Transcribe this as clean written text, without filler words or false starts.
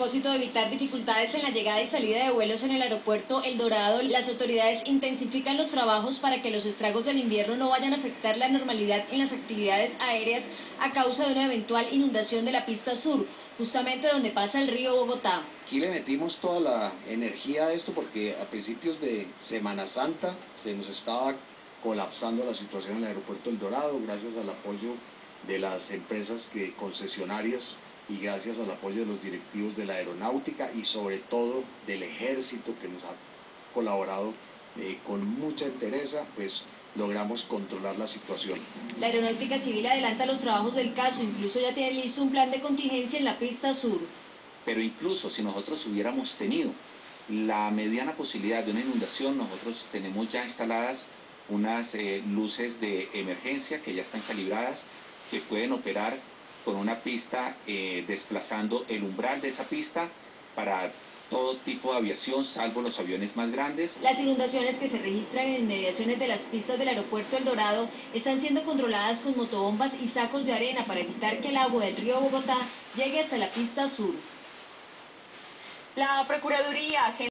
propósito de evitar dificultades en la llegada y salida de vuelos en el aeropuerto El Dorado, las autoridades intensifican los trabajos para que los estragos del invierno no vayan a afectar la normalidad en las actividades aéreas a causa de una eventual inundación de la pista sur, justamente donde pasa el río Bogotá. Aquí le metimos toda la energía a esto porque a principios de Semana Santa se nos estaba colapsando la situación en el aeropuerto El Dorado, gracias al apoyo de las empresas concesionarias y gracias al apoyo de los directivos de la aeronáutica y sobre todo del ejército que nos ha colaborado con mucha entereza, pues logramos controlar la situación. La Aeronáutica Civil adelanta los trabajos del caso, incluso ya tiene listo un plan de contingencia en la pista sur. Pero incluso si nosotros hubiéramos tenido la mediana posibilidad de una inundación, nosotros tenemos ya instaladas unas luces de emergencia que ya están calibradas, que pueden operar con una pista desplazando el umbral de esa pista para todo tipo de aviación, salvo los aviones más grandes. Las inundaciones que se registran en inmediaciones de las pistas del aeropuerto El Dorado están siendo controladas con motobombas y sacos de arena para evitar que el agua del río Bogotá llegue hasta la pista sur. La Procuraduría